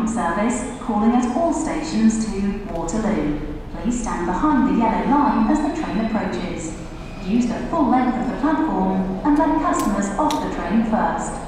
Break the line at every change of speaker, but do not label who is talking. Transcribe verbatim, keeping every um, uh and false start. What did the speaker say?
line service calling at all stations to Waterloo. Please stand behind the yellow line as the train approaches. Use the full length of the platform and let customers off the train first.